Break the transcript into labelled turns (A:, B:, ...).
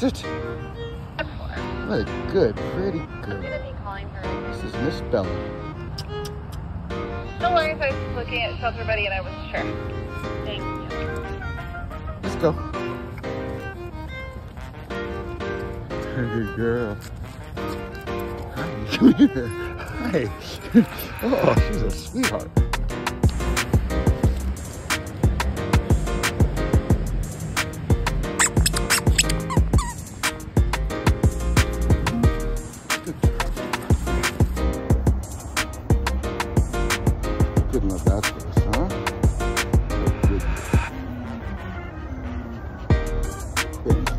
A: Is it? Very good, pretty good.
B: I'm gonna be calling her.
A: This is Miss Bella.
B: No worries, I was looking at Shelter Buddy and I wasn't sure. Thank you.
A: Let's go. Good girl. Hi, come here. Hi. Oh, she's a sweetheart. Good enough that first, huh? Good. Good.